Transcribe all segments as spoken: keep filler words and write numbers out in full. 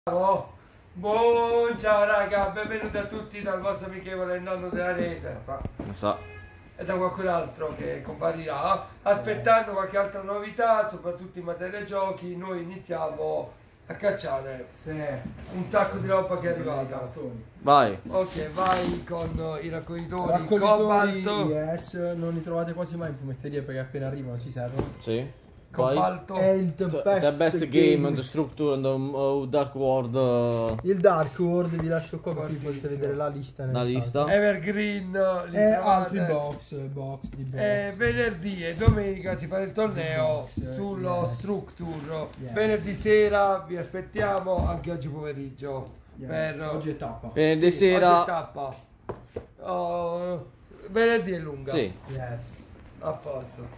Ciao, buon ciao raga, benvenuti a tutti dal vostro amichevole nonno della rete. Lo sa. E da qualcun altro che comparirà. Aspettando qualche altra novità, soprattutto in materia di giochi, noi iniziamo a cacciare Sì. un sacco di roba che è arrivata. Vai. Ok, vai con i raccoglitori, Raccoglitori, cobalto, yes, non li trovate quasi mai in fumetteria perché appena arrivano ci servono. Sì. Vai. cobalto. È il the The best, the best game on the structure and the uh, Dark World. Uh, Il Dark World vi lascio qua così Fortissimo. potete vedere la lista. nel La caso. lista. Evergreen, li E trovate. altri box, box di box. E venerdì e domenica si fa il torneo Yes, sullo yes. Structure. Yes. Venerdì sera vi aspettiamo, anche oggi pomeriggio. Yes. Per Oggi è tappa. Venerdì sì, oggi è sera. tappa. Oh, venerdì è lunga. Sì. Yes. A posto.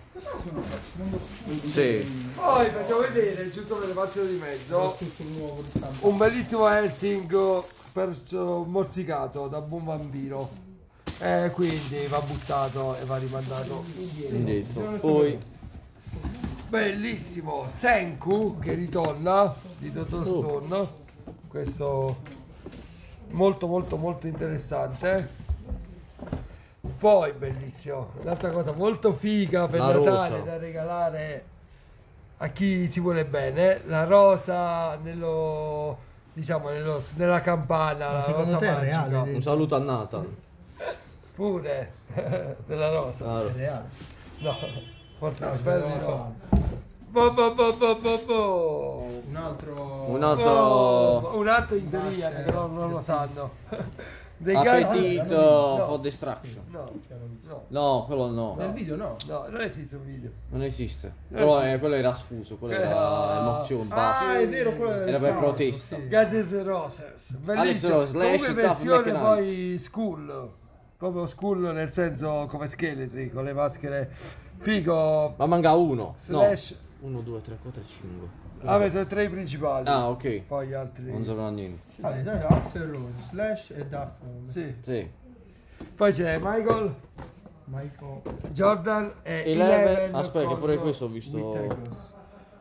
Sì. Poi facciamo vedere, giusto per le facce di mezzo, Tutto nuovo di stampa. un bellissimo Helsing perso morsicato da buon vampiro. E quindi va buttato e va rimandato Indietro. Poi. bellissimo Senku che ritorna di Dottor Oh. Stone, questo molto molto molto interessante. Poi bellissimo, un'altra cosa molto figa per La Natale rosa. da regalare a chi si vuole bene, la rosa nello diciamo nello, nella campana, la secondo rosa te è magica. reale? Un saluto a Nathan. Pure della rosa. Ah, È reale. No, forse No, spero di dobbiamo no. farlo. Bo, bo, bo, bo, bo, bo. Un altro. Un altro. Oh, un altro in teoria Master che però non lo of sanno. Dei gadget- Appetite No. for Destruction. No, no, No, quello no. Nel video no. no, non esiste un video. Non esiste. Però eh, quello era sfuso, quello era Ah. emozione. Ah, basta. è vero, quello Era per protesta. Gadgets Roses. Bellissimo. Rose, Slash, Come Tough versione Black poi school. Proprio school nel senso come scheletri con le maschere. Figo. Ma manca uno. Slash. No. uno, due, tre, quattro, cinque. Vabbè, sono tre i principali. Ah, ok. Poi gli altri. Non sapeva niente. Allora, Axel Rose, Slash e Duff. Sì. Sì. Poi c'è Michael, Michael Jordan e Eleven. Eleven Aspetta, che pure contro- questo ho visto. Wittagos.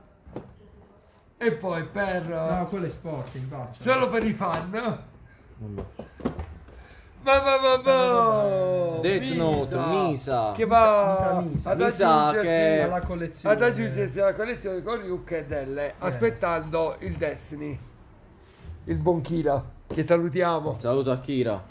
E poi per No, quello è Sporting, faccio. solo per i fan. Vabbè. Va va va va. Death Note, Misa. che va Misa, Misa. ad Misa aggiungersi che- alla collezione. ad aggiungersi alla collezione con Ryuk e Delle, aspettando il Destiny, il buon Kira, che salutiamo. Saluto a Kira.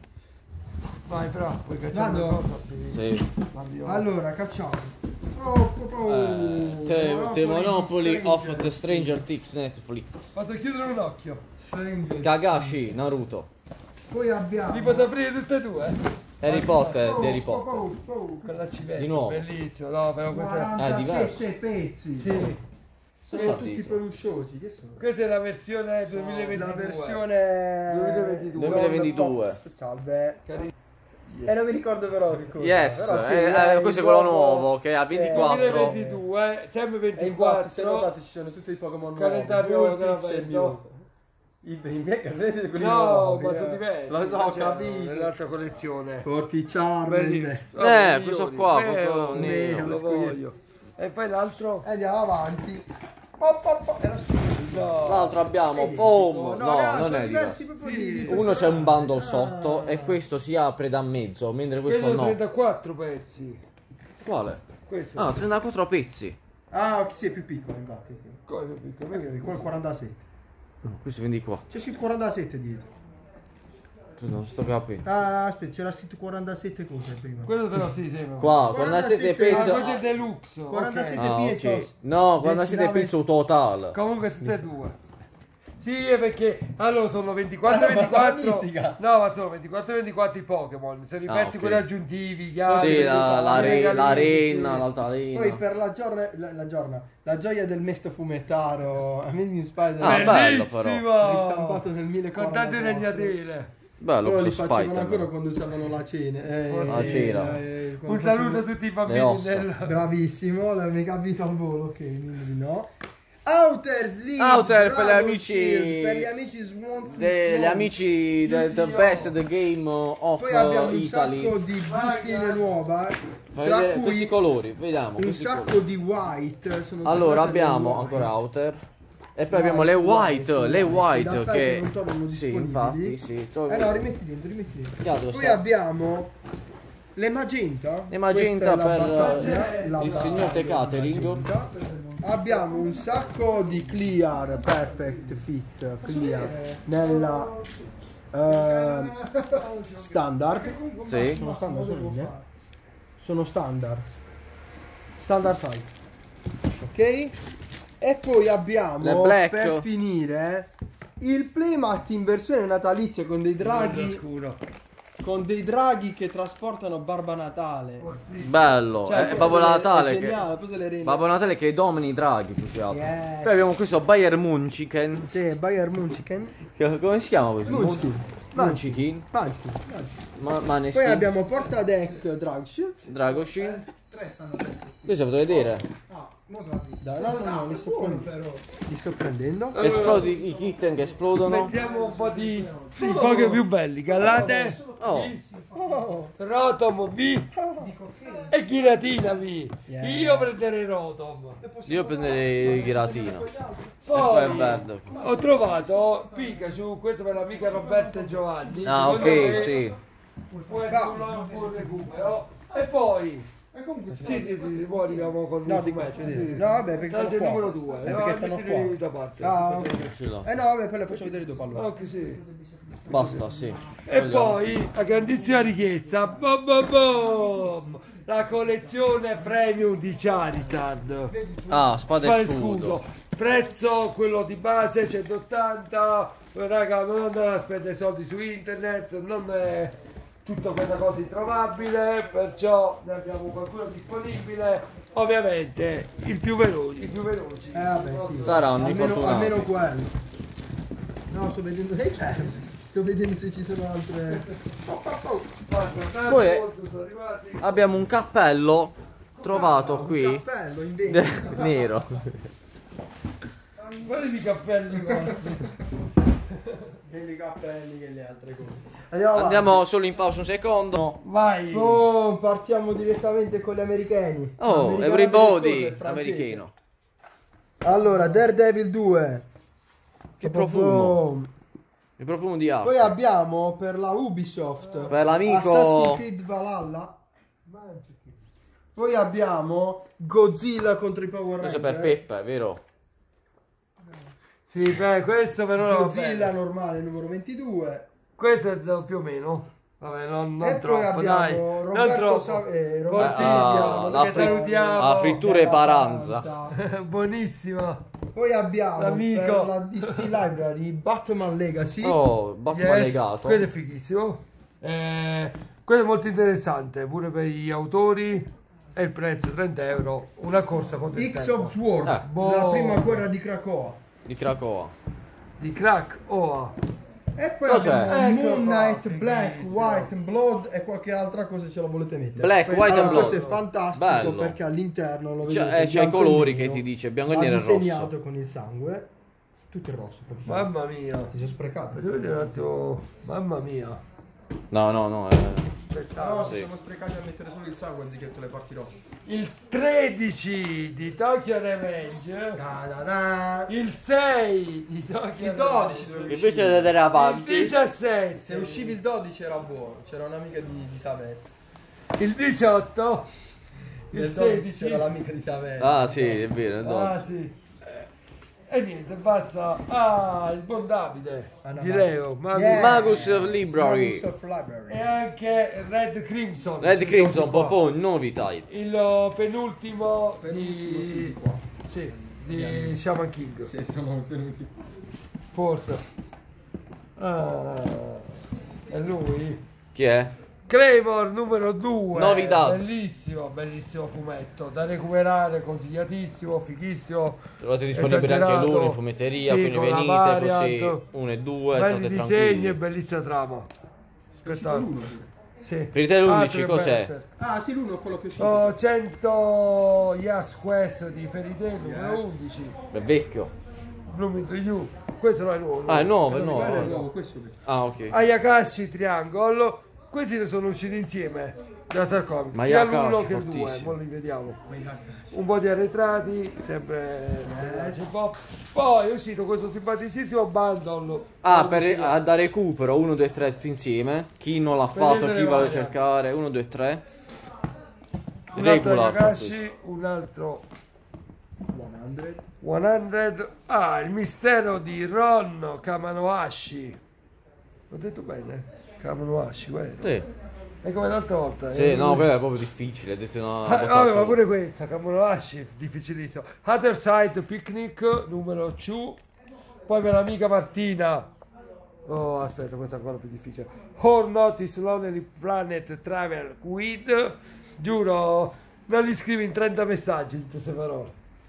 Vai però, puoi cacciare Vado? una cosa. Sì. Allora, cacciamo. Oh, oh, oh. Eh, te, te Monopoly of the Stranger Things Netflix. Fatto chiudere un occhio. Stranger. Kagashi, Naruto. Poi abbiamo Li posso aprire tutte e due? Harry Potter, Oh, di Harry oh, Potter. oh, oh. Con la civetta. Di nuovo. Bellissimo, no, però questa è... Ah, è diverso. quarantasette pezzi. Sì. Sono Cosa tutti dite? pelusciosi. Che sono? Questa è la versione duemilaventidue. La versione duemilaventidue. duemilaventidue. Box, salve. Cari- E non mi ricordo però che cosa. Yes, Però sì, eh, dai, eh, questo è il quello nuovo- nuovo che ha sì. ventiquattro. duemilaventidue, sempre E infatti, se ventiquattro. notate ci sono tutti i Pokémon nuovi. Calendario Vulpix e dell'avvento. Mew. I primi e casette quelli No, nuovi. ma sono eh. diversi. Lo so, ho C'erano capito. nell'altra collezione. Porti Charmander. Bellissimo. Eh, Oh, questo milioni. qua, Meo, proprio Meo, nero, lo scoglietto. voglio. E poi l'altro? E andiamo avanti. Po, po, po. È lo stesso. No. L'altro abbiamo È Boom. identico. No, raga, non sono è diversi diverso. proprio Sì. di- di Uno c'è un personaggi. bundle Ah. sotto e questo si apre da mezzo, mentre questo Questo no. trentaquattro pezzi. Quale? Questo. Ah, trentaquattro pezzi. Ah, ok, sì, è più piccolo infatti. Come più piccolo? Perché Quello è questo? quarantasette. No, questo ventiquattro. C'è scritto quarantasette dietro. Non sto capendo. Ah, aspetta, c'era scritto quarantasette cose prima. Quello però sì, sembra. Qua, quarantasette quarantasette Ah, pezzi. questo è il deluxe. ok. quarantasette Ah, piedi, ok. c'ho- No, quarantasette Destinave- pezzi totale. Comunque tutte e due. Sì, è perché allora sono ventiquattro Ah, no, ma sono ventiquattro. mizzica. No, ma sono ventiquattro ventiquattro i Pokémon. Sono i Ah, pezzi ok. quelli aggiuntivi, gli altri. Sì, la, la, re- regalini, l'arena, sì. l'altalena. Poi per la giorna, la, la giorna, la gioia del mesto fumettaro, Amazing Spider, Ah, bello, però. Bellissimo! ristampato nel Con millequarantaquattro. tante ragnatele. Bello, Loro li questo facevano Spider. ancora quando usavano la cena. Eh, La cena. eh, quando Un saluto a facevano- tutti i Le bambini ossa. del... Bravissimo, l'hai mica capito al volo, ok, quindi no. Outer Sleep, Outer per gli Dragon amici- Shield, per gli amici Swans Degli Swans. amici del the best the game of Poi abbiamo un Italy. sacco di bustine nuova, Fai tra vedere cui questi colori, vediamo. un questi sacco colori. di white. Sono Allora tornate abbiamo le nuove. ancora Outer. E poi abbiamo le white, le da white sai che... non tornano Sì, disponibili. infatti, sì. to- Eh no, rimetti dentro, rimetti dentro. Che altro Poi sta? abbiamo le magenta. Le magenta Questa è la per, battaglia, eh, la il battaglia signor The di Catering. magenta. Abbiamo un sacco di clear perfect fit clear nella eh, standard. Sì. Sono standard sono linee? Sono standard. Standard size. Ok? E poi Le abbiamo black. per finire il playmat in versione natalizia con dei draghi scuro. con dei draghi che trasportano Barba Natale. Bello, Cioè, è questo Babbo è- Natale è che... geniale, poi se le rende. Babbo Natale che domina i draghi più che altro. Yes. Poi abbiamo questo Bayern Munchiken. Sì, Bayer Munchkin. Che- Come si chiama questo? Munchkin. Munchkin. Munchkin. Ma, Maneskin. Poi abbiamo Porta Deck Drag Shields. Drago Shield. Tre stanno dentro. Questo potete vedere. Ah, mo sono lì. Dai, no, no, no, li sto prendendo. Li sto prendendo. Esplodi i kitten che esplodono. Mettiamo un po' di, di foglie più belli. Gallate, Oh, Oh, Rotom V e Chiratina V. Yeah. Io prenderei Rotom. io prenderei il ghiratino. E poi Poi è bello. ho trovato Pikachu, questo per l'amica Roberta e Giovanni. Ah, Secondo ok, me sì. può essere un buon recupero. E poi E comunque sì, sì, sì, sì, poi arriviamo con no, il dico, fumetto, faccio sì. vedere. No, vabbè, perché Tanto stanno il qua. numero due. Eh, no, perché stanno mettili qua. da parte. Ah, Ce l'ho. eh no, vabbè, poi le faccio vedere dopo allora. Ok, sì. Basta, sì. E Vogliamo- poi la grandissima richiesta, bom bom bom, la collezione premium di Charizard. Ah, spada, Spada e e scudo. Prezzo quello di base centottanta. Raga, non andate a spendere soldi su internet, non è tutta quella cosa introvabile, perciò ne abbiamo qualcuno disponibile. Ovviamente il più veloce, i più veloci. Eh vabbè, sì. Sarà un almeno, infortunato. almeno quello. No, sto vedendo. Ehi, fermo. Sto vedendo se ci sono altre. Guarda, Poi- tanto sono arrivati. Abbiamo un cappello trovato Un qui. cappello in vendita. Nero. Guardami i cappelli vostri. Che i cappelli che le altre cose. Andiamo, avanti. Andiamo solo in pausa un secondo. Vai. Oh, partiamo direttamente con gli americani. Oh, Americano everybody, direttoso e francese. americano. Allora, Daredevil due. Che Boom. profumo. Il profumo di acqua. Poi abbiamo per la Ubisoft Per l'amico- Assassin's Creed Valhalla. Poi abbiamo Godzilla contro i Power Questo Ranger. per Peppa, è vero? Sì, beh, questo però va Godzilla bene. normale numero ventidue. Questo è già più o meno. Vabbè, non, non e troppo, poi abbiamo dai. Non Roberto, troppo. Sa- eh, Roberto Fortissimo. Saviano, la che fri- salutiamo. la frittura e della paranza. Paranza. Buonissima. Poi abbiamo L'amico. per la D C Library Batman Legacy. Oh, Batman Yes, legato. quello è fighissimo. Eh, quello è molto interessante, pure per gli autori. E il prezzo trenta euro. Una corsa contro il X tempo. of Sword, Eh. Boh. la prima guerra di Krakoa. Di Krakoa. Di Crack Oa. E poi Cos'è? abbiamo Ecco Moon qua, Knight, Black, fighissimo. White and Blood e qualche altra cosa se la volete mettere. Black, White Allora, and Blood. questo è fantastico Bello. perché all'interno lo C'è- vedete eh, c'è i bianco e colori nero, che ti dice, bianco e ha nero e rosso. disegnato con il sangue tutto il rosso proprio. Mamma mia. Si sono sprecati. Devo vedere un attimo. Mamma mia. No, no, no. eh. Aspetta. No, sì. si sono sprecati a mettere solo il sangue anziché tutte le parti rosse. Il tredici di Tokyo Revenge. Da, da, da. Il sei di Tokyo Il dodici Revenge. dove Invece di uscivi. andare Il avanti. diciassette. Se uscivi il dodici era buono, c'era un'amica di, di Savetti. Il diciotto. Il Nel dodici sedici. c'era l'amica di Savetti. Ah, sì, è vero. è Ah, dopo. sì. Eh, E niente, basta. Ah, il buon Davide. Ah, no, di ma- Leo. Magus. Yeah. Magus of Library. Magus of Library. E anche Red Crimson. Red Ci Crimson, trovi qua. Popon, novità. Il uh, penultimo, Penultimo, sì, di... di qua. Sì, di Shaman King. Sì, siamo venuti. Forse. Ah, è lui? Chi è? Claymore numero due. Novità. Bellissimo, bellissimo fumetto. Da recuperare, consigliatissimo, fighissimo. Trovate disponibile anche esagerato. l'uno in fumetteria, Sì, quindi con la venite variant. così, uno e due, Belli state disegni tranquilli. e bellissima trama. Spettacolo. Sì. Per i te l'undici Altro cos'è? Berserk. Ah, sì, l'uno è quello che è uscito. Oh, cento Yes Quest di Fairy Tail numero Yes. undici. È vecchio. Blooming to You. Questo non è nuovo. Ah, è nuovo, è Quello di quello è nuovo. nuovo, questo qui. Ah, ok. Ayakashi Triangle questi ne sono usciti insieme da Star Comics, Ma sia Yakashi, l'uno che il due, fortissimo. ora li vediamo. Un po' di arretrati, sempre Yes. un po'. Poi è uscito questo simpaticissimo bundle. Ah, per a da recupero uno, due, tre tutti insieme. Chi non l'ha fatto, Vedete chi le vuole varie. cercare, uno, due, tre. un altro Regular, Yakashi, un altro cento. cento. Ah, il mistero di Ron Kamanohashi. L'ho detto bene? Kamanohashi, guarda. Sì, È come l'altra volta. sì, eh. no, quello è proprio difficile, detto una Ah, botta vabbè, ma sola. pure questa, Kamanohashi, difficilissimo. Other Side Picnic, numero due. Poi per l'amica Martina. Oh, aspetta, questa è ancora più difficile. Or Notice Lonely Planet Travel With. Giuro, non li scrivi in trenta messaggi tutte queste parole.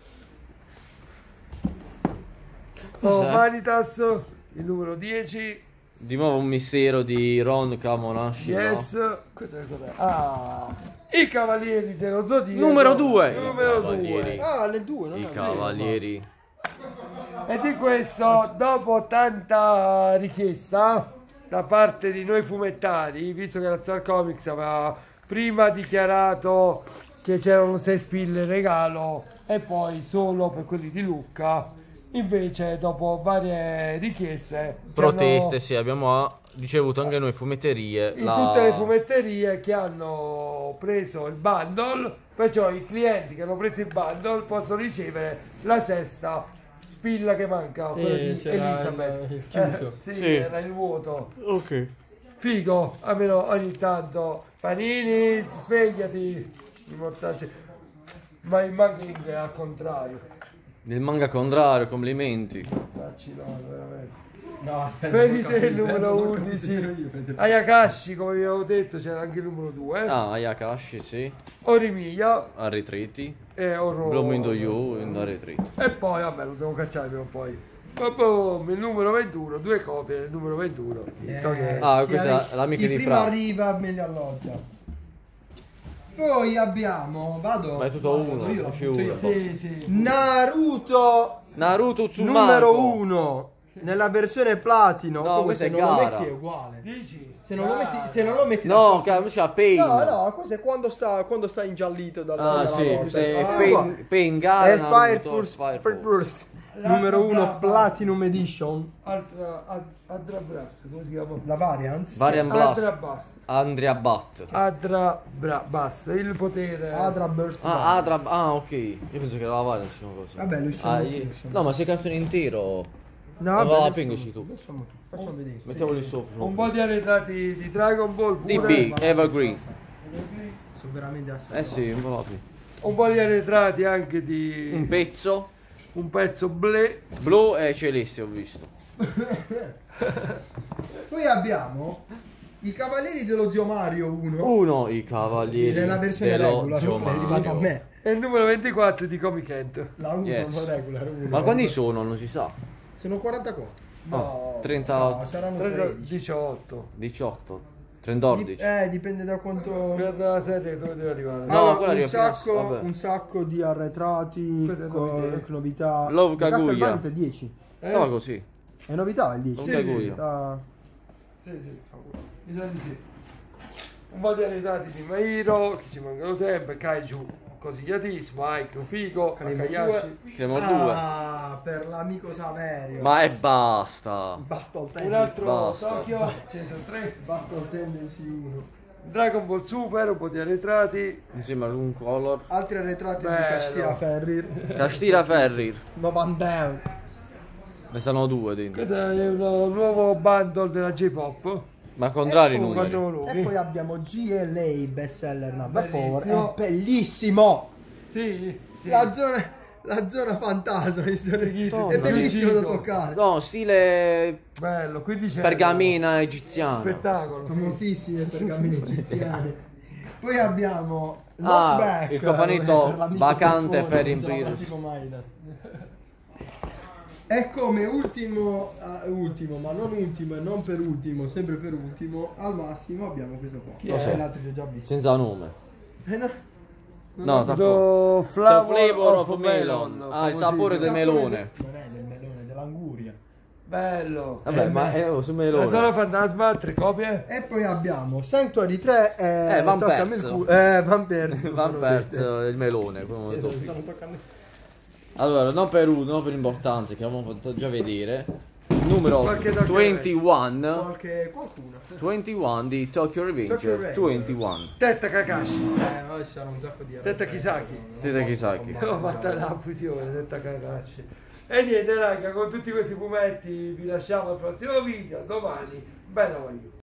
Oh, Cos'è? Manitas, il numero dieci. Di nuovo un mistero di Ron Kamonashi. Yes. Questo è cos'è? Ah, i Cavalieri dello Zodiaco. Numero due. Numero I Cavalieri. due. Ah, le due, non I è cavalieri. E di questo, dopo tanta richiesta da parte di noi fumettari, visto che la Star Comics aveva prima dichiarato che c'erano sei spille in regalo e poi solo per quelli di Lucca, invece dopo varie richieste ci Proteste, hanno- sì, abbiamo ah, ricevuto anche noi fumetterie. in la- tutte le fumetterie che hanno preso il bundle, perciò i clienti che hanno preso il bundle possono ricevere la sesta spilla che manca, quella di c'era Elisabeth. il- il chiuso. Eh, sì, Sì. era il vuoto. Ok. Figo, almeno ogni tanto. Panini, svegliati, i mortacci. Ma il manking è al contrario. Nel manga contrario, complimenti. Dacci no, veramente. No, aspetta. Ferite il numero undici. Ayakashi, come vi avevo detto, c'era anche il numero due. Ah, Ayakashi, sì. Orimiya Arretriti. e Oro. Bloom in the You in arretriti. E poi, vabbè, lo devo cacciare prima o poi. Boom, boom, il numero ventuno, due copie del numero ventuno. Visto che- Ah, questa è l'amica chi di prima Fra. arriva meglio alloggia. Poi abbiamo, vado. Ma è tutto vado uno, io, lo esce butto uno. io. Sì, sì. Naruto Naruto Tsumago. numero uno nella versione platino. No, Comunque questa se è non lo gara. metti è uguale. Dici? Se non lo metti, Ah, se non lo metti da No, cosa- che c'ha Pain. No, no, questo è quando sta, quando sta ingiallito dalla Ah, dalla sì, notte. questo è Ah, Pain, Pain Gara. È Fire Naruto, Pulse, Fire Fire Pulse. Pulse numero uno Platinum Edition. Altra, ad, Adra Brass, come si chiama? La variance. Variant Adra Blast. Bast. Andrea Bat. Adra Bra- Bast, il potere. Adra Burst. Ah, Adra. Ah, ok. Io penso che era la Variant si chiama così. Vabbè, lo usciamo Ah, su, io- lo usciamo. No, ma sei cartone intero. No, Ma va, vabbè, pingoci lasciamo tu. lasciamo tu. Facciamo vedere. Mettiamoli sopra. Un po' di arretrati di Dragon Ball D pure. B, Evergreen. Sono veramente assai. Eh sì, un po' più. Un po' di arretrati anche di Un pezzo. un pezzo ble. Blu e celeste ho visto. Poi abbiamo i Cavalieri dello Zio Mario uno. Uno, i cavalieri. Nella versione dello regular, Zio è arrivata a Mario. me. E il numero ventiquattro di Comic Ent. La uno Yes. non regular. uno. Ma quanti sono? Non si sa. Sono quarantaquattro. No, Ah, trenta, No, saranno trenta, tredici. diciotto. diciotto, Dip- tredici. Eh, dipende da quanto. Guarda la serie dove deve arrivare. No, Allora, quella un, arriva fino a- sacco, vabbè. un sacco di arretrati, Queste co- novità. novità. Love Di Kaguya. Castlevania è dieci. Eh? Stava così. È novità il dieci. Love Sì, Kaguya. Sta- Sì, sì, mi dà di sì. Un po' di arretrati di Mairo, che ci mancano sempre, Kaiju consigliatissimo, Aiko, Figo, Calibro Akayashi. Siamo due. Ah, per l'amico Saverio. Ma e basta. Battle Un Tendency. altro Basta. Tokyo, ce ne sono tre. Battle Tendency uno. Dragon Ball Super, un po' di arretrati. Insieme a un color. Altri arretrati di Bello. Castilla Ferrir. Castira Ferrir. novanta euro. Ne stanno due dentro. Questo è uno nuovo bundle della J-Pop. Ma contrari i E poi- numeri. Quattro E volumi. poi abbiamo G L A bestseller number Bellissimo. quattro. È bellissimo. Sì, sì. La zona, la zona fantasma in storia. Fighissimo. È bellissimo da Fighissimo. toccare. No, stile Bello, quindi c'è pergamena egiziana. spettacolo. Sì. Famosissime pergamene egiziane. Poi abbiamo Ah, Lockback, il cofanetto per l'amico vacante Peppone, per non ce l'ha Imperius. tipo mai da- E come ultimo, eh, ultimo, ma non ultimo e non per ultimo, sempre per ultimo, al massimo abbiamo questo qua. Chi Eh, è? Gli altri li ho già visti. Senza nome. Eh, no. No, sta The The Flavor, Flavor of, of Melon. Melon. Ah, il sapore Il del sapore melone. de- non è del melone, è dell'anguria. Bello. Vabbè, Eh, ma beh. è oh, su La zona melone. fantasma, tre copie. E poi abbiamo Sanctuary tre e Eh, Van toccami Perso. il culo. Eh, Van Perso. Van perso il melone. come lo tocchi. Allora, non per uno, non per importanza, che avevamo fatto già vedere. Numero Qualche Tokyo ventuno. Qualche qualcuno. ventuno di Tokyo Revenger. Tokyo Revenger. ventuno. Tetta Kakashi. Eh, ma ci sarà un sacco di Tetta Kisaki. Tetta Kisaki. Ho fatto la fusione, Tetta Kakashi. E niente raga, con tutti questi fumetti vi lasciamo al prossimo video. Domani, bella voglio.